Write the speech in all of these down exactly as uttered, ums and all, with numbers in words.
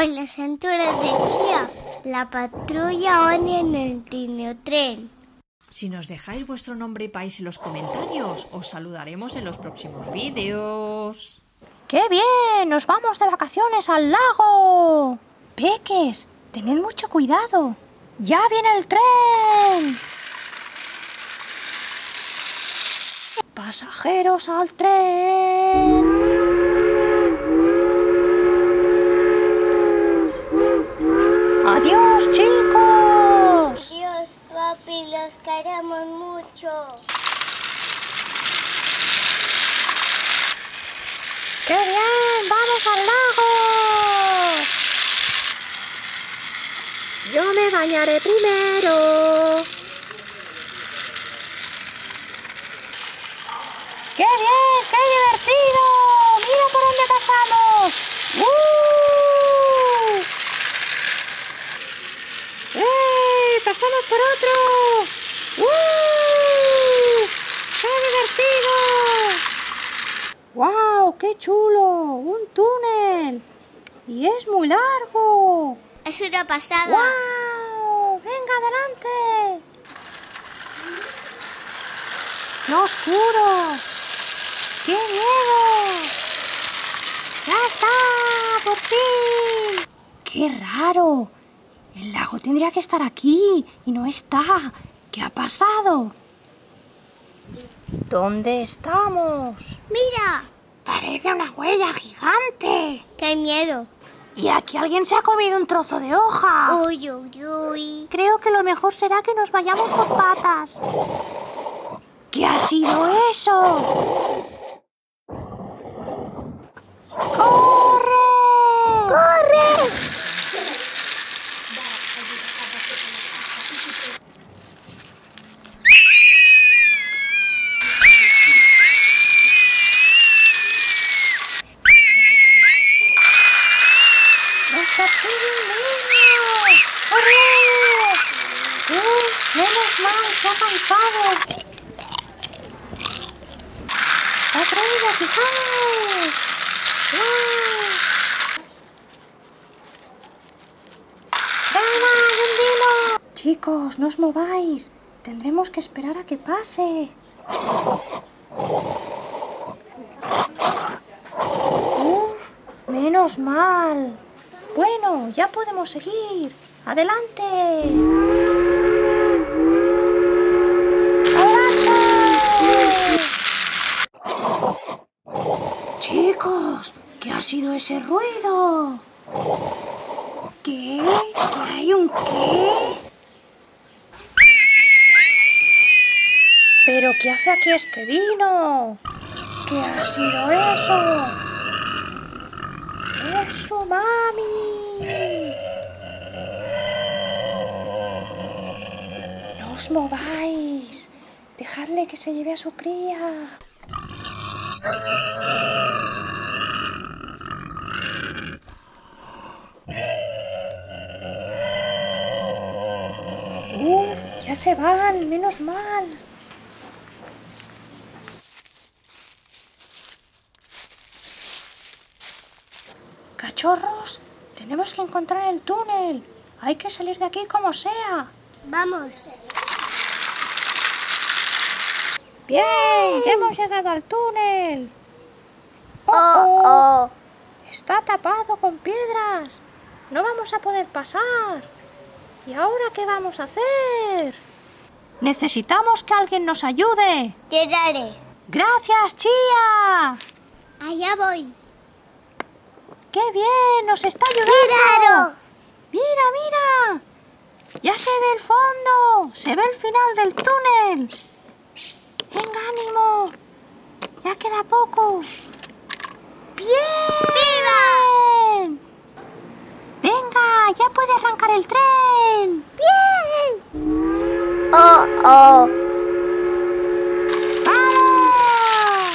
Con las aventuras de Chía, la patrulla Oni en el tinotren. Si nos dejáis vuestro nombre y país en los comentarios, os saludaremos en los próximos vídeos. ¡Qué bien! ¡Nos vamos de vacaciones al lago! Peques, tened mucho cuidado. ¡Ya viene el tren! ¡Pasajeros al tren! ¡Adiós, chicos! Adiós, papi, los queremos mucho. ¡Qué bien! ¡Vamos al lago! Yo me bañaré primero. ¡Qué bien! ¡Qué divertido! ¡Mira por dónde pasamos! ¡Uh! ¡Eh! ¡Pasamos por otro! ¡Uh! ¡Qué divertido! ¡Guau! ¡Qué chulo! ¡Un túnel! ¡Y es muy largo! Es una pasada. ¡Guau! ¡Venga, adelante! ¡Qué oscuro! ¡Qué miedo! ¡Ya está! ¡Por fin! ¡Qué raro! El lago tendría que estar aquí y no está. ¿Qué ha pasado? ¿Dónde estamos? ¡Mira! Parece una huella gigante. ¡Qué miedo! Y aquí alguien se ha comido un trozo de hoja. ¡Uy, uy, uy! Creo que lo mejor será que nos vayamos por patas. ¿Qué ha sido eso? ¡Corre! ¡Corre! ¡Menos mal! ¡Se ha cansado! ¡Ha traído, fijaos! ¡Wow! ¡Venga, hundimos! Chicos, no os mováis. Tendremos que esperar a que pase. ¡Uf! ¡Menos mal! Bueno, ya podemos seguir. ¡Adelante! Chicos, ¿qué ha sido ese ruido? ¿Qué? ¿Qué hay un qué? ¿Pero qué hace aquí este dino? ¿Qué ha sido eso? ¡Es su mami! ¡No os mováis! ¡Dejadle que se lleve a su cría! ¡Uf! ¡Ya se van! ¡Menos mal! ¡Cachorros! Tenemos que encontrar el túnel. Hay que salir de aquí como sea. ¡Vamos! ¡Bien! ¡Ya hemos llegado al túnel! ¡Oh, ¡Oh, oh! oh! Está tapado con piedras. No vamos a poder pasar. ¿Y ahora qué vamos a hacer? Necesitamos que alguien nos ayude. ¡Llegaré! ¡Gracias, Chía! ¡Allá voy! ¡Qué bien! ¡Nos está ayudando! ¡Míralo! ¡Mira, mira! ¡Ya se ve el fondo! ¡Se ve el final del túnel! ¡Venga, ánimo! ¡Ya queda poco! ¡Bien! ¡Viva! ¡Venga! ¡Ya puede arrancar el tren! ¡Bien! ¡Oh, oh! ¡Vamos!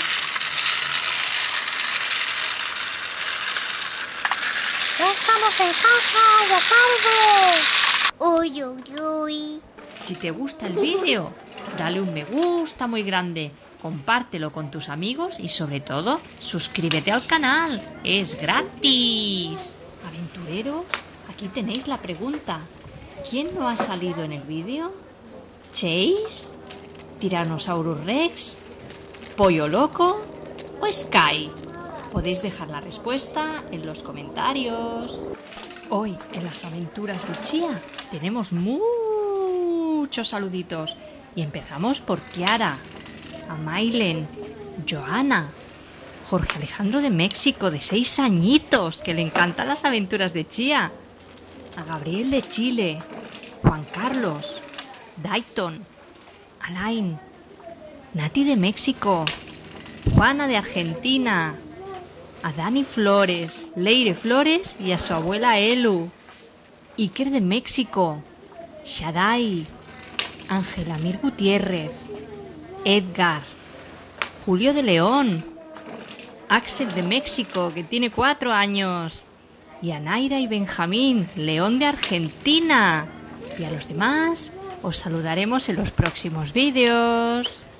¡Ya estamos en casa! ¡Ya salgo! ¡Uy, uy, uy! Si te gusta el vídeo, dale un me gusta muy grande, compártelo con tus amigos y sobre todo, suscríbete al canal. ¡Es gratis! aventureros, aquí tenéis la pregunta. ¿Quién no ha salido en el vídeo? ¿Chase? ¿Tyrannosaurus Rex? ¿Pollo Loco? ¿O Sky? Podéis dejar la respuesta en los comentarios. Hoy en las aventuras de Chía tenemos muchos saluditos y empezamos por Kiara, Amailen, Joana, Jorge Alejandro de México de seis añitos que le encantan las aventuras de Chía, a Gabriel de Chile, Juan Carlos, Dayton, Alain, Nati de México, Juana de Argentina, a Dani Flores, Leire Flores y a su abuela Elu, Iker de México, Shadai, Ángela Mir Gutiérrez, Edgar, Julio de León, Axel de México, que tiene cuatro años, y a Naira y Benjamín, León de Argentina. Y a los demás os saludaremos en los próximos vídeos.